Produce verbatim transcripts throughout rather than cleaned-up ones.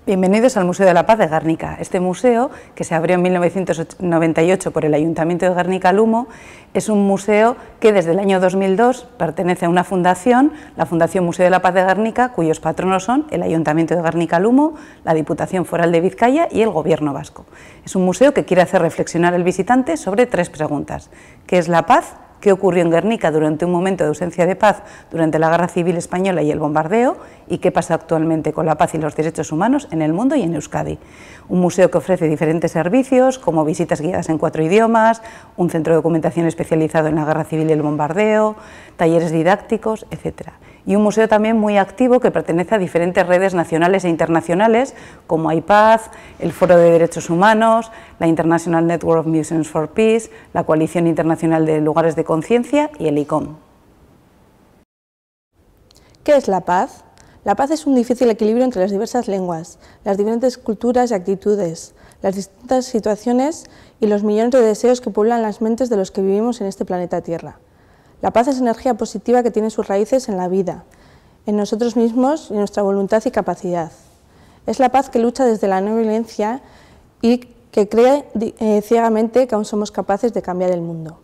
Bienvenidos al Museo de la Paz de Guernica. Este museo, que se abrió en mil novecientos noventa y ocho por el Ayuntamiento de Guernica-Lumo, es un museo que desde el año dos mil dos pertenece a una fundación, la Fundación Museo de la Paz de Guernica, cuyos patronos son el Ayuntamiento de Guernica-Lumo, la Diputación Foral de Vizcaya y el Gobierno vasco. Es un museo que quiere hacer reflexionar al visitante sobre tres preguntas: ¿qué es la paz? ¿Qué ocurrió en Guernica durante un momento de ausencia de paz durante la Guerra Civil Española y el bombardeo? ¿Y qué pasa actualmente con la paz y los derechos humanos en el mundo y en Euskadi? Un museo que ofrece diferentes servicios, como visitas guiadas en cuatro idiomas, un centro de documentación especializado en la Guerra Civil y el bombardeo, talleres didácticos, etcétera. Y un museo también muy activo que pertenece a diferentes redes nacionales e internacionales, como AIPAZ, el Foro de Derechos Humanos, la International Network of Museums for Peace, la Coalición Internacional de Lugares de Conciencia y el I C O M. ¿Qué es la paz? La paz es un difícil equilibrio entre las diversas lenguas, las diferentes culturas y actitudes, las distintas situaciones y los millones de deseos que pueblan las mentes de los que vivimos en este planeta Tierra. La paz es energía positiva que tiene sus raíces en la vida, en nosotros mismos y en nuestra voluntad y capacidad. Es la paz que lucha desde la no violencia y que cree eh, ciegamente que aún somos capaces de cambiar el mundo.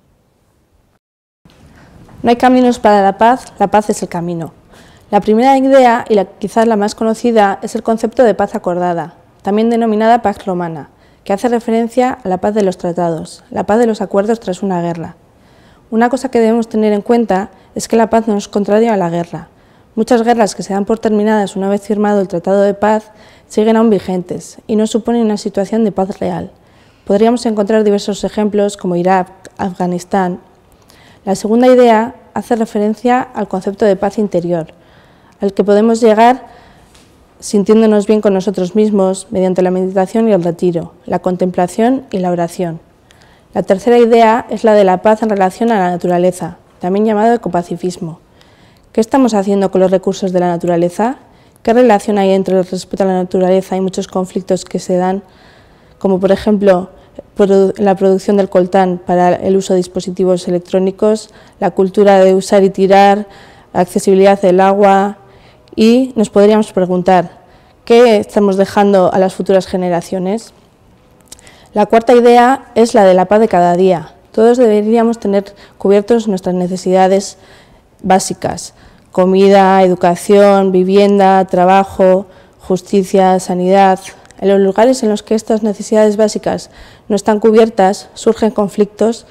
No hay caminos para la paz, la paz es el camino. La primera idea, y la, quizás la más conocida, es el concepto de paz acordada, también denominada Pax Romana, que hace referencia a la paz de los tratados, la paz de los acuerdos tras una guerra. Una cosa que debemos tener en cuenta es que la paz no es contraria a la guerra. Muchas guerras que se dan por terminadas una vez firmado el Tratado de Paz siguen aún vigentes y no suponen una situación de paz real. Podríamos encontrar diversos ejemplos como Irak, Afganistán. La segunda idea hace referencia al concepto de paz interior, al que podemos llegar sintiéndonos bien con nosotros mismos mediante la meditación y el retiro, la contemplación y la oración. La tercera idea es la de la paz en relación a la naturaleza, también llamado ecopacifismo. ¿Qué estamos haciendo con los recursos de la naturaleza? ¿Qué relación hay entre el respeto a la naturaleza y muchos conflictos que se dan, como por ejemplo la producción del coltán para el uso de dispositivos electrónicos, la cultura de usar y tirar, la accesibilidad del agua? Y nos podríamos preguntar, ¿qué estamos dejando a las futuras generaciones? La cuarta idea es la de la paz de cada día. Todos deberíamos tener cubiertos nuestras necesidades básicas: comida, educación, vivienda, trabajo, justicia, sanidad. En los lugares en los que estas necesidades básicas no están cubiertas, surgen conflictos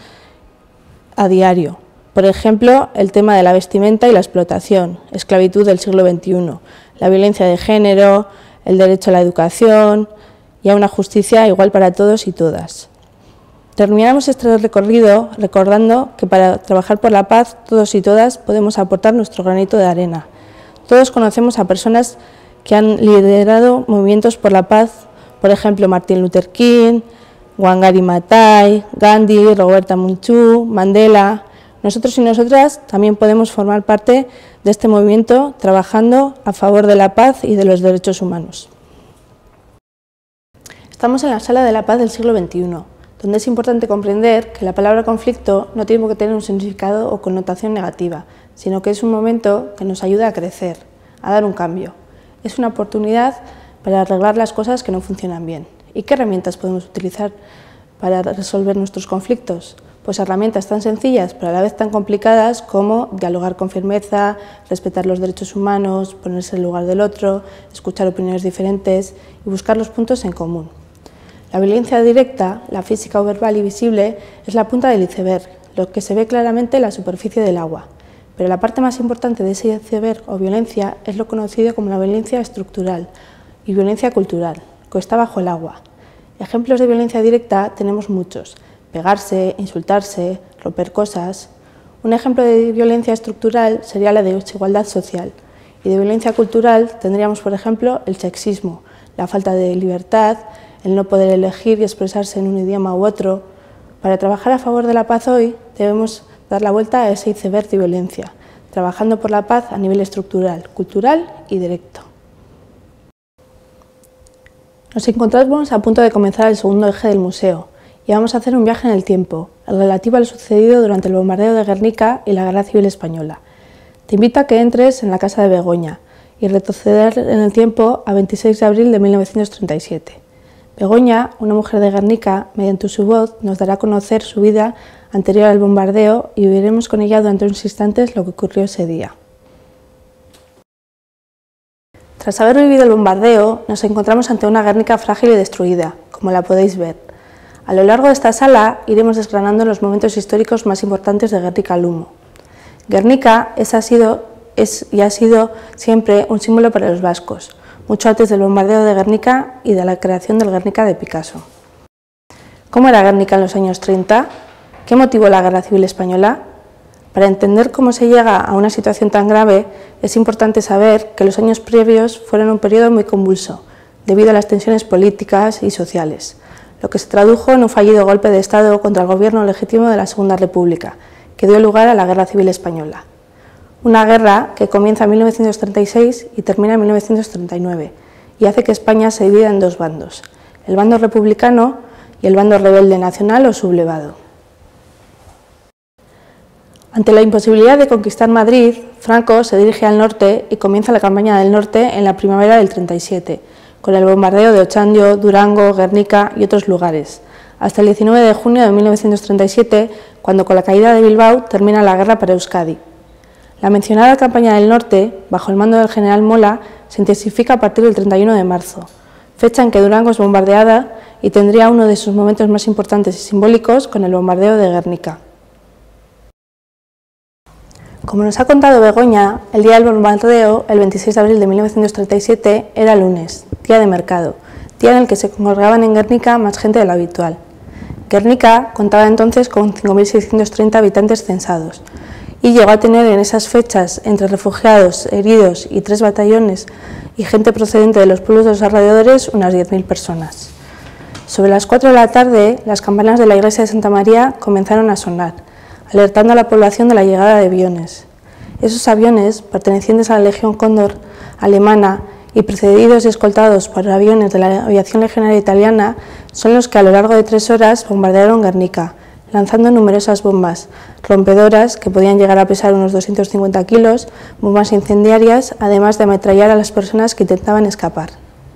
a diario. Por ejemplo, el tema de la vestimenta y la explotación, esclavitud del siglo veintiuno, la violencia de género, el derecho a la educación y a una justicia igual para todos y todas. Terminamos este recorrido recordando que para trabajar por la paz, todos y todas podemos aportar nuestro granito de arena. Todos conocemos a personas que han liderado movimientos por la paz, por ejemplo, Martin Luther King, Wangari Maathai, Gandhi, Roberta Munchu, Mandela. Nosotros y nosotras también podemos formar parte de este movimiento trabajando a favor de la paz y de los derechos humanos. Estamos en la Sala de la Paz del siglo veintiuno, donde es importante comprender que la palabra conflicto no tiene que tener un significado o connotación negativa, sino que es un momento que nos ayuda a crecer, a dar un cambio. Es una oportunidad para arreglar las cosas que no funcionan bien. ¿Y qué herramientas podemos utilizar para resolver nuestros conflictos? Pues herramientas tan sencillas, pero a la vez tan complicadas, como dialogar con firmeza, respetar los derechos humanos, ponerse en el lugar del otro, escuchar opiniones diferentes y buscar los puntos en común. La violencia directa, la física o verbal y visible, es la punta del iceberg, lo que se ve claramente en la superficie del agua. Pero la parte más importante de ese iceberg o violencia es lo conocido como la violencia estructural y violencia cultural, que está bajo el agua. Ejemplos de violencia directa tenemos muchos: pegarse, insultarse, romper cosas. Un ejemplo de violencia estructural sería la de desigualdad social, y de violencia cultural tendríamos, por ejemplo, el sexismo, la falta de libertad, el no poder elegir y expresarse en un idioma u otro. Para trabajar a favor de la paz hoy debemos dar la vuelta a ese iceberg de violencia, trabajando por la paz a nivel estructural, cultural y directo. Nos encontramos a punto de comenzar el segundo eje del museo y vamos a hacer un viaje en el tiempo, el relativo a lo sucedido durante el bombardeo de Guernica y la Guerra Civil Española. Te invito a que entres en la casa de Begoña y retroceder en el tiempo a veintiséis de abril de mil novecientos treinta y siete. Begoña, una mujer de Guernica, mediante su voz nos dará a conocer su vida anterior al bombardeo y viviremos con ella durante unos instantes lo que ocurrió ese día. Tras haber vivido el bombardeo, nos encontramos ante una Guernica frágil y destruida, como la podéis ver. A lo largo de esta sala iremos desgranando los momentos históricos más importantes de Guernica Lumo. Guernica es, ha sido, es y ha sido siempre un símbolo para los vascos, mucho antes del bombardeo de Guernica y de la creación del Guernica de Picasso. ¿Cómo era Guernica en los años treinta? ¿Qué motivó la Guerra Civil Española? Para entender cómo se llega a una situación tan grave, es importante saber que los años previos fueron un periodo muy convulso, debido a las tensiones políticas y sociales, lo que se tradujo en un fallido golpe de Estado contra el gobierno legítimo de la Segunda República, que dio lugar a la Guerra Civil Española. Una guerra que comienza en mil novecientos treinta y seis y termina en mil novecientos treinta y nueve, y hace que España se divida en dos bandos, el bando republicano y el bando rebelde nacional o sublevado. Ante la imposibilidad de conquistar Madrid, Franco se dirige al norte y comienza la campaña del norte en la primavera del treinta y siete, con el bombardeo de Ochandio, Durango, Guernica y otros lugares, hasta el diecinueve de junio de mil novecientos treinta y siete, cuando con la caída de Bilbao termina la guerra para Euskadi. La mencionada campaña del norte, bajo el mando del general Mola, se intensifica a partir del treinta y uno de marzo, fecha en que Durango es bombardeada y tendría uno de sus momentos más importantes y simbólicos con el bombardeo de Guernica. Como nos ha contado Begoña, el día del bombardeo, el veintiséis de abril de mil novecientos treinta y siete, era lunes, día de mercado, día en el que se congregaban en Guernica más gente de lo habitual. Guernica contaba entonces con cinco mil seiscientos treinta habitantes censados y llegó a tener en esas fechas, entre refugiados, heridos y tres batallones y gente procedente de los pueblos de los alrededores, unas diez mil personas. Sobre las cuatro de la tarde, las campanas de la iglesia de Santa María comenzaron a sonar, alertando a la población de la llegada de aviones. Esos aviones, pertenecientes a la Legión Cóndor alemana y precedidos y escoltados por aviones de la aviación legionaria italiana, son los que a lo largo de tres horas bombardearon Guernica, lanzando numerosas bombas rompedoras que podían llegar a pesar unos doscientos cincuenta kilos, bombas incendiarias, además de ametrallar a las personas que intentaban escapar.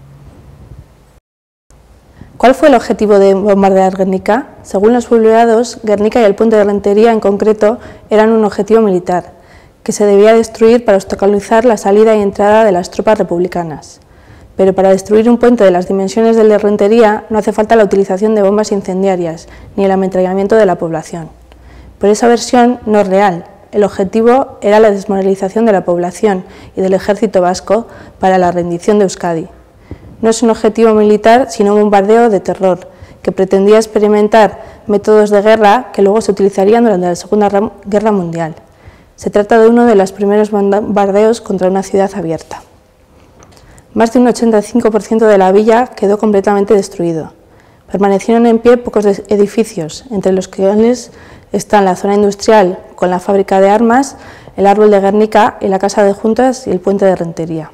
¿Cuál fue el objetivo de bombardear Guernica? Según los publicados, Guernica y el puente de Rentería en concreto eran un objetivo militar, que se debía destruir para obstaculizar la salida y entrada de las tropas republicanas. Pero para destruir un puente de las dimensiones del de Rentería no hace falta la utilización de bombas incendiarias ni el ametrallamiento de la población. Pero esa versión no es real. El objetivo era la desmoralización de la población y del ejército vasco para la rendición de Euskadi. No es un objetivo militar, sino un bombardeo de terror, que pretendía experimentar métodos de guerra que luego se utilizarían durante la Segunda Guerra Mundial. Se trata de uno de los primeros bombardeos contra una ciudad abierta. Más de un ochenta y cinco por ciento de la villa quedó completamente destruido. Permanecieron en pie pocos edificios, entre los que están la zona industrial con la fábrica de armas, el árbol de Guernica y la casa de juntas y el puente de Rentería.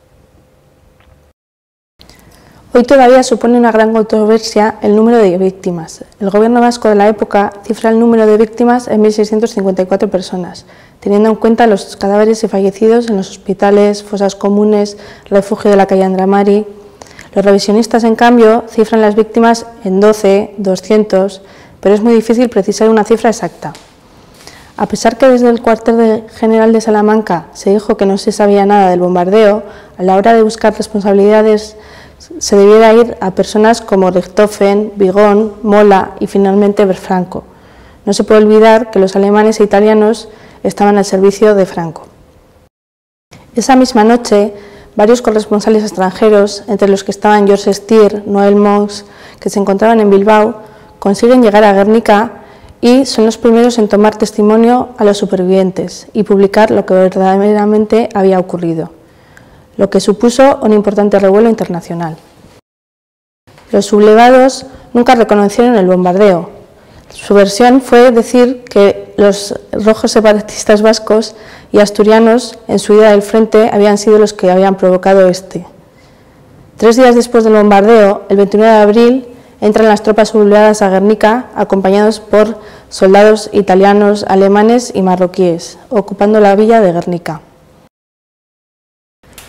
Hoy todavía supone una gran controversia el número de víctimas. El gobierno vasco de la época cifra el número de víctimas en mil seiscientos cincuenta y cuatro personas, teniendo en cuenta los cadáveres y fallecidos en los hospitales, fosas comunes, refugio de la calle Andramari. Los revisionistas, en cambio, cifran las víctimas en doce, doscientos, pero es muy difícil precisar una cifra exacta. A pesar que desde el cuartel general de Salamanca se dijo que no se sabía nada del bombardeo, a la hora de buscar responsabilidades se debiera ir a personas como Richthofen, Vigón, Mola y finalmente Franco. No se puede olvidar que los alemanes e italianos estaban al servicio de Franco. Esa misma noche, varios corresponsales extranjeros, entre los que estaban George Stier, Noel Monks, que se encontraban en Bilbao, consiguen llegar a Guernica y son los primeros en tomar testimonio a los supervivientes y publicar lo que verdaderamente había ocurrido, lo que supuso un importante revuelo internacional. Los sublevados nunca reconocieron el bombardeo. Su versión fue decir que los rojos separatistas vascos y asturianos en su ida del frente habían sido los que habían provocado este. Tres días después del bombardeo, el veintinueve de abril, entran las tropas sublevadas a Guernica, acompañados por soldados italianos, alemanes y marroquíes, ocupando la villa de Guernica.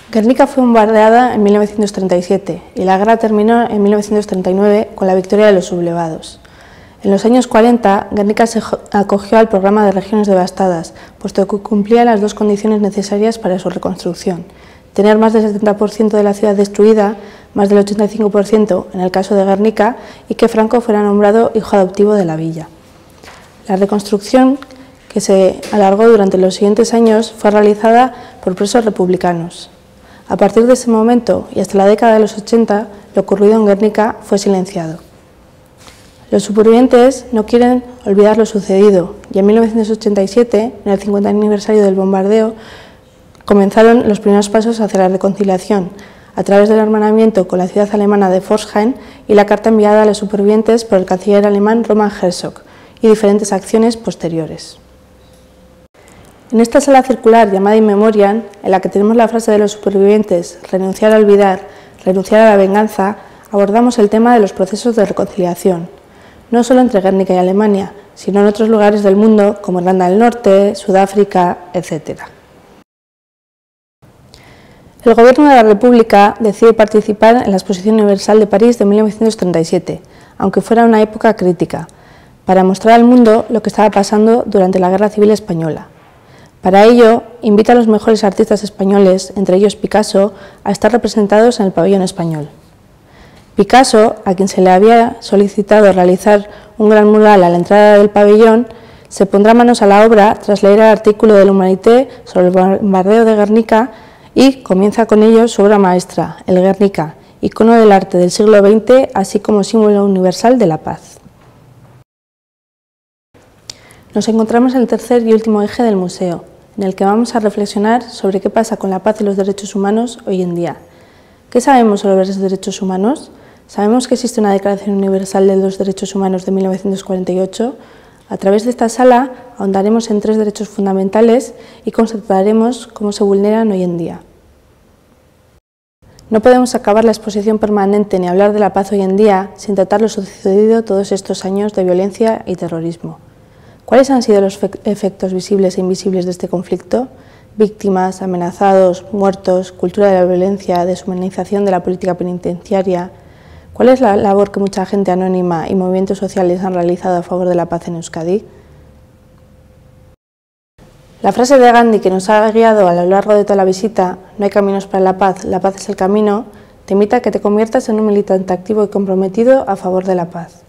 Guernica fue bombardeada en mil novecientos treinta y siete y la guerra terminó en mil novecientos treinta y nueve con la victoria de los sublevados. En los años cuarenta, Guernica se acogió al programa de regiones devastadas, puesto que cumplía las dos condiciones necesarias para su reconstrucción: tener más del setenta por ciento de la ciudad destruida, más del ochenta y cinco por ciento en el caso de Guernica, y que Franco fuera nombrado hijo adoptivo de la villa. La reconstrucción, que se alargó durante los siguientes años, fue realizada por presos republicanos. A partir de ese momento y hasta la década de los ochenta, lo ocurrido en Guernica fue silenciado. Los supervivientes no quieren olvidar lo sucedido y en mil novecientos ochenta y siete, en el cincuenta aniversario del bombardeo, comenzaron los primeros pasos hacia la reconciliación a través del hermanamiento con la ciudad alemana de Pforzheim y la carta enviada a los supervivientes por el canciller alemán Roman Herzog y diferentes acciones posteriores. En esta sala circular llamada In Memoriam, en la que tenemos la frase de los supervivientes «renunciar a olvidar, renunciar a la venganza», abordamos el tema de los procesos de reconciliación, no solo entre Guernica y Alemania, sino en otros lugares del mundo como Irlanda del Norte, Sudáfrica, etcétera. El Gobierno de la República decide participar en la Exposición Universal de París de mil novecientos treinta y siete, aunque fuera una época crítica, para mostrar al mundo lo que estaba pasando durante la Guerra Civil Española. Para ello, invita a los mejores artistas españoles, entre ellos Picasso, a estar representados en el pabellón español. Picasso, a quien se le había solicitado realizar un gran mural a la entrada del pabellón, se pondrá manos a la obra tras leer el artículo del Humanité sobre el bombardeo de Guernica y comienza con ello su obra maestra, el Guernica, icono del arte del siglo veinte, así como símbolo universal de la paz. Nos encontramos en el tercer y último eje del museo, en el que vamos a reflexionar sobre qué pasa con la paz y los derechos humanos hoy en día. ¿Qué sabemos sobre los derechos humanos? Sabemos que existe una Declaración Universal de los Derechos Humanos de mil novecientos cuarenta y ocho. A través de esta sala ahondaremos en tres derechos fundamentales y constataremos cómo se vulneran hoy en día. No podemos acabar la exposición permanente ni hablar de la paz hoy en día sin tratar lo sucedido todos estos años de violencia y terrorismo. ¿Cuáles han sido los efectos visibles e invisibles de este conflicto? Víctimas, amenazados, muertos, cultura de la violencia, deshumanización de la política penitenciaria. ¿Cuál es la labor que mucha gente anónima y movimientos sociales han realizado a favor de la paz en Euskadi? La frase de Gandhi que nos ha guiado a lo largo de toda la visita, no hay caminos para la paz, la paz es el camino, te invita a que te conviertas en un militante activo y comprometido a favor de la paz.